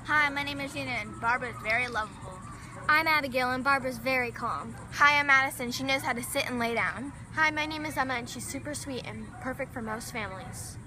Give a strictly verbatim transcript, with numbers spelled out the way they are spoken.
Hi, my name is Gina and Barbara is very lovable. I'm Abigail and Barbara's very calm. Hi, I'm Madison. She knows how to sit and lay down. Hi, my name is Emma and she's super sweet and perfect for most families.